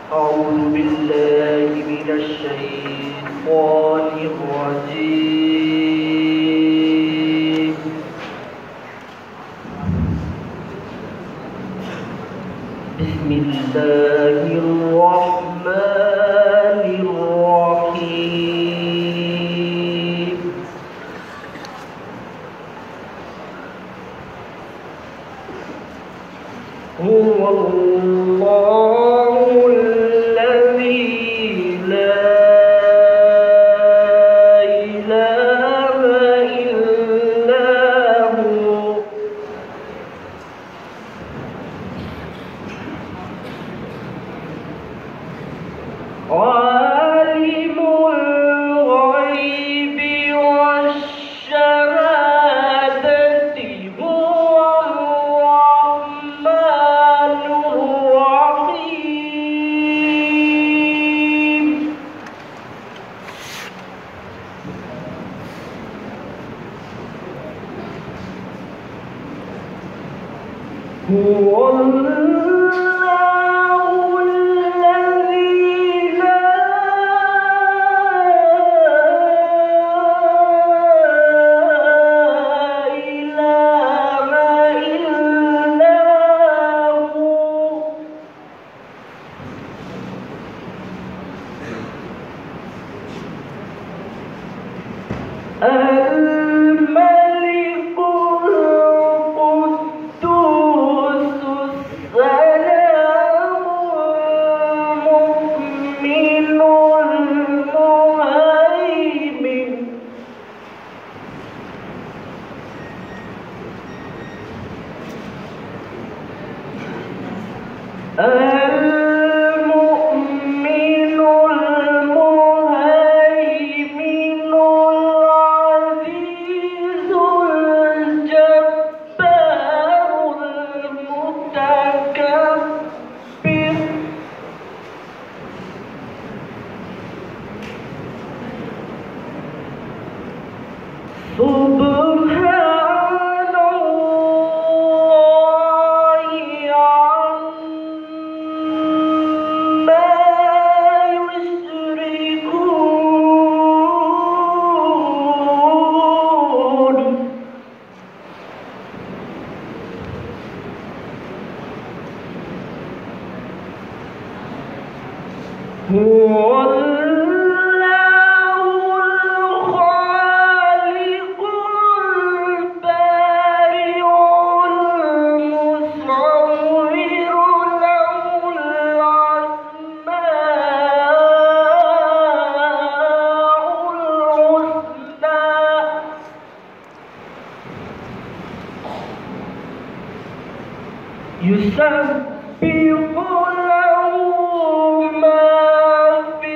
أعوذ بالله من الشيطان الرجيم. بسم الله الرحمن الرحيم. هو الله الذي لا إله إلا هو عالم الغيب والشهادة هو الرحمن الرحيم. هو الملك القدوس السلام المؤمن المهيمن سبحان الله عما يشركون. هو يسبح له ما في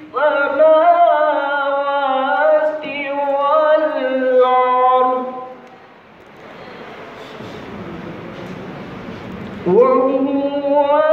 السماوات والأرض وهو